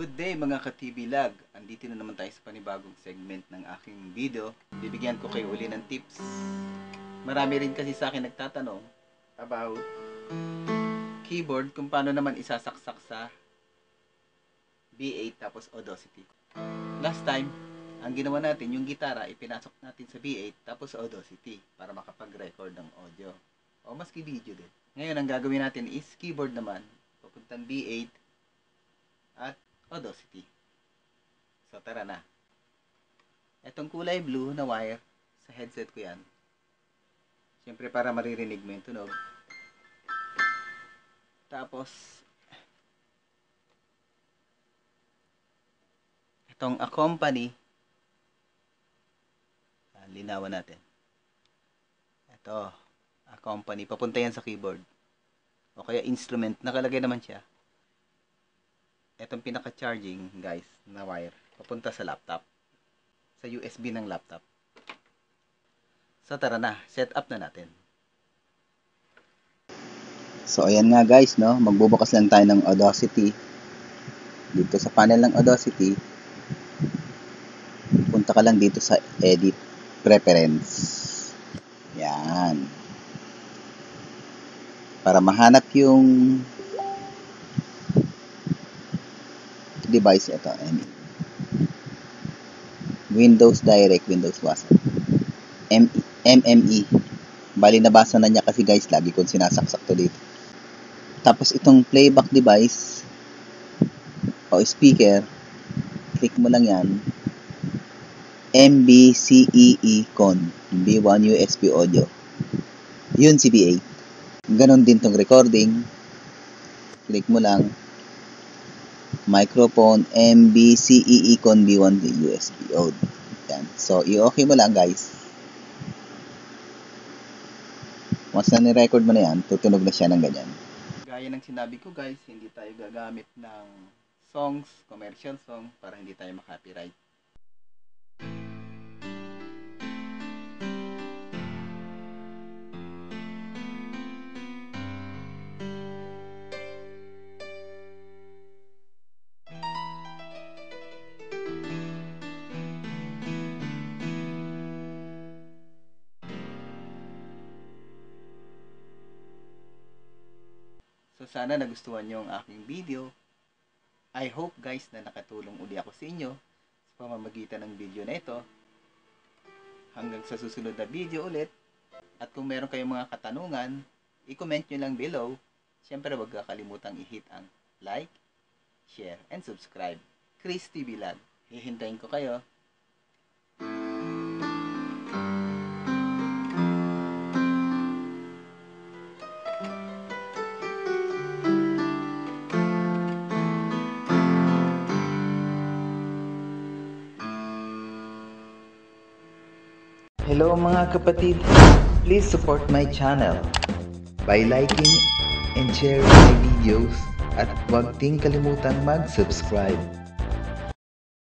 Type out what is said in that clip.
Good day mga ka-TV Lag. Andito na naman tayo sa panibagong segment ng aking video. Bibigyan ko kayo uli ng tips. Marami rin kasi sa akin nagtatanong about keyboard kung paano naman isasaksak sa B8 tapos Audacity. Last time, ang ginawa natin yung gitara ipinasok natin sa B8 tapos Audacity para makapag-record ng audio. O maski video din. Ngayon ang gagawin natin is keyboard naman. Papuntang B8 at Audacity. So tara na. Etong kulay blue na wire sa headset ko yan. Siyempre para maririnig mo yung tunog. Tapos itong accompany, linawan natin. Ito, accompany, papunta yan sa keyboard. O kaya instrument, nakalagay naman siya. Itong pinaka-charging, guys, na wire, papunta sa laptop. Sa USB ng laptop. So, tara na. Set up na natin. So, ayan nga guys, no? Magbubukas lang tayo ng Audacity. Dito sa panel ng Audacity, punta ka lang dito sa Edit Preference. Yan. Para mahanap yung device, ito, Windows Direct, Windows WhatsApp, MME. Bali nabasa na niya kasi guys, lagi kong sinasaksak to dito. Tapos itong playback device o speaker, click mo lang yan, MBCEE Con B1 USB audio. Yun si B8. Ganon din tong recording. Click mo lang microphone MBCEE Con B1 USB audio. Yan. So, i-okay mo lang guys. Once na ni-record mo na yan, tutunog na siya ng ganyan. Gaya ng sinabi ko guys, hindi tayo gagamit ng songs, commercial song, para hindi tayo makopyright. So sana nagustuhan nyo ang aking video. I hope guys na nakatulong uli ako sa inyo sa pamamagitan ng video na ito. Hanggang sa susunod na video ulit. At kung meron kayong mga katanungan, i-comment nyo lang below. Siyempre wag kakalimutang i-hit ang like, share, and subscribe. Chris TV Lag. Hihintayin ko kayo. Hello mga kapatid, please support my channel by liking and sharing my videos at huwag ding kalimutang mag-subscribe.